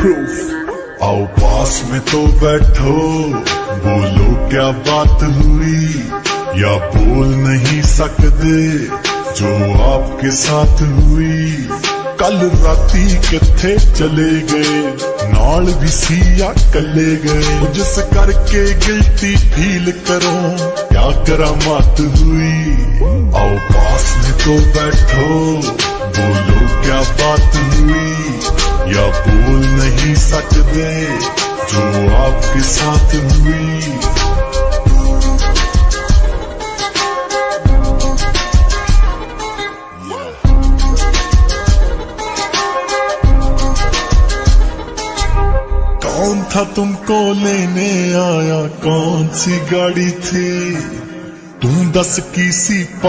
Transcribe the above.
Proof. आओ पास में तो बैठो, बोलो क्या बात हुई, या बोल नहीं सकते जो आपके साथ हुई। कल राती किथे चले गए, नाल भी सिया कले गए। जिस करके गिल्टी फील करो, क्या करामात हुई। आओ पास में तो बैठो, बोलो क्या बात हुई, या बोल नहीं सकते जो आपके साथ हुई। कौन था तुमको लेने आया, कौन सी गाड़ी थी, तुम दस की सी